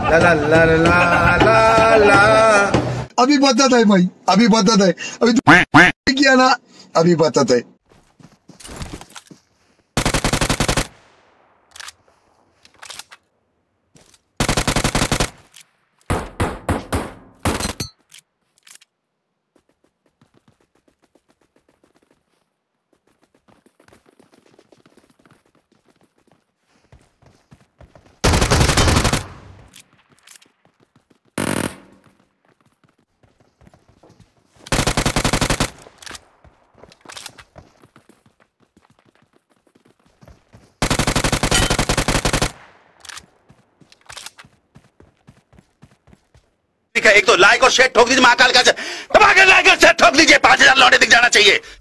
ला ला ला ला ला ला। अभी बताता है भाई, अभी बताता है, अभी किया ना, अभी बताता है। एक तो लाइक और शेयर ठोक दीजिए, महाकाल का दबा के लाइक और शेयर ठोक दीजिए, 5000 लौटे दिख जाना चाहिए।